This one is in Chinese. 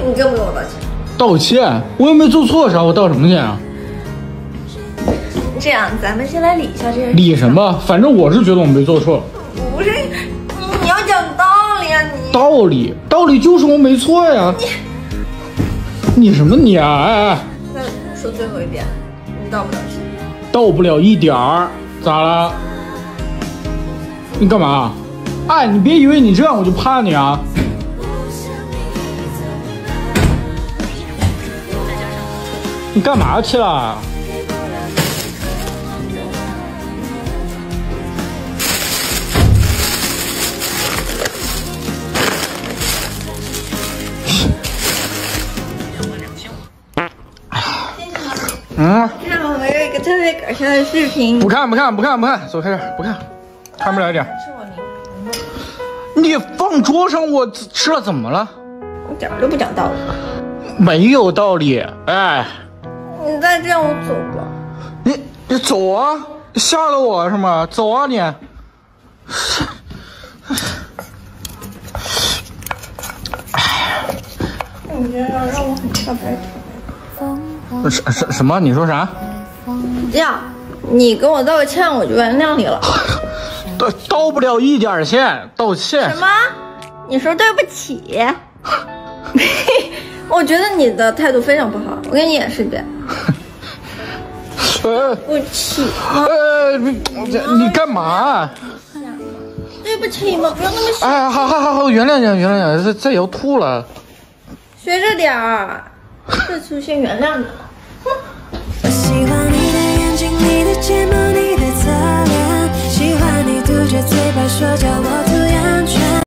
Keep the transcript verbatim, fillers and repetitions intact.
你给不给我道歉？ 道歉？我又没做错啥，我道什么歉啊？ 这样，咱们先来理一下这件事。 理什么？反正我是觉得我没做错。 不是，你你要讲道理啊！你道理，道理就是我没错呀。你你什么你啊？哎哎， 那说最后一遍，你道不道歉？ 道不了一点儿，咋了？你干嘛？哎，你别以为你这样我就怕你啊！你干嘛去了？嗯， 看我们有一个特别搞笑的视频。 不看不看不看不看，走开点，不看，看不了一点。 是我你你放桌上，我吃了怎么了？ 一点都不讲道理。 没有道理，哎。 你再这样，我走了。 你你走啊！吓到我是吗？走啊你！ 你这样让我很下白头。 什什什么？你说啥？ 这样，你跟我道个歉，我就原谅你了。 道道不了一点歉，道歉。 什么？你说对不起？我觉得你的态度非常不好，我给你演示一遍。 呃， 对不起吗？ 呃，你你干嘛？ 对不起嘛，不要那么小。 哎，好好好好，原谅你，原谅你，这这也要吐了。 学着点儿，这次先原谅你了。 我喜欢你的眼睛，你的睫毛，你的侧脸，喜欢你嘟着嘴巴说叫我涂眼圈。